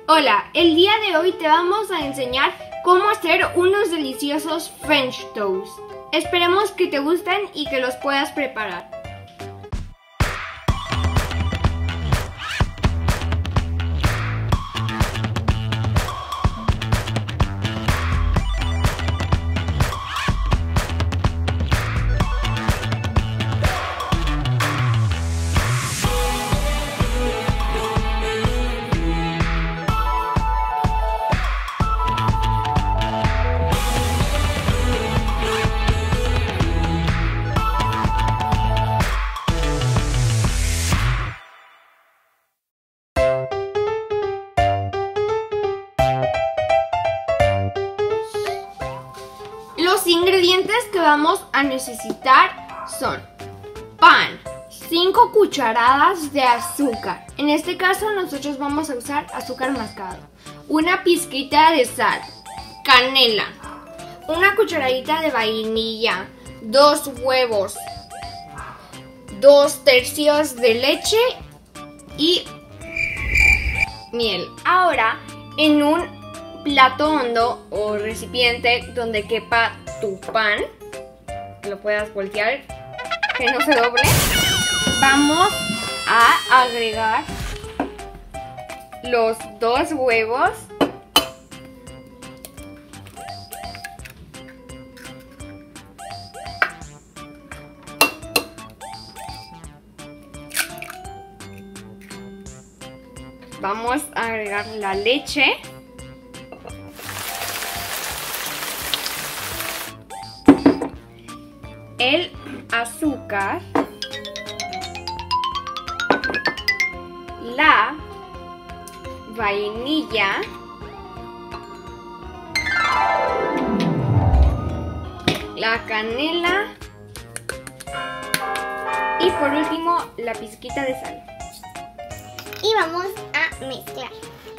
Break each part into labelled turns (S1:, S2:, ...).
S1: Hola, el día de hoy te vamos a enseñar cómo hacer unos deliciosos French toast. Esperemos que te gusten y que los puedas preparar. Los ingredientes que vamos a necesitar son pan, 5 cucharadas de azúcar, en este caso nosotros vamos a usar azúcar mascabo, una pizquita de sal, canela, una cucharadita de vainilla, 2 huevos, 2 tercios de leche y miel. Ahora en un plato hondo o recipiente donde quepa tu pan, lo puedas voltear, que no se doble, vamos a agregar los 2 huevos, vamos a agregar la leche, el azúcar, la vainilla, la canela y por último la pizquita de sal.
S2: Y vamos a mezclar.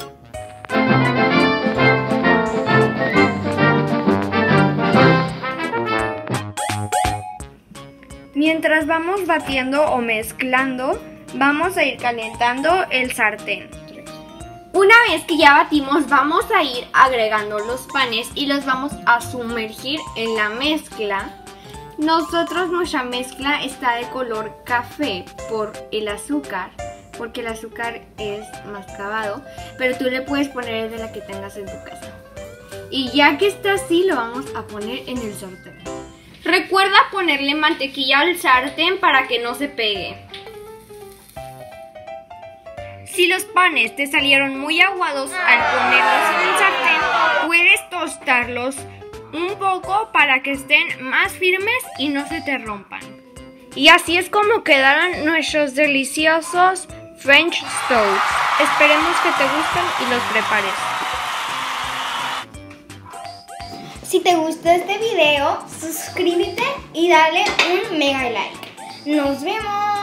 S1: Mientras vamos batiendo o mezclando, vamos a ir calentando el sartén. Una vez que ya batimos, vamos a ir agregando los panes y los vamos a sumergir en la mezcla. Nuestra mezcla está de color café por el azúcar, porque el azúcar es mascabado, pero tú le puedes poner de la que tengas en tu casa. Y ya que está así, lo vamos a poner en el sartén. Recuerda ponerle mantequilla al sartén para que no se pegue. Si los panes te salieron muy aguados al ponerlos en el sartén, puedes tostarlos un poco para que estén más firmes y no se te rompan. Y así es como quedaron nuestros deliciosos French toast. Esperemos que te gusten y los prepares.
S2: Si te gustó este video, suscríbete y dale un mega like. ¡Nos vemos!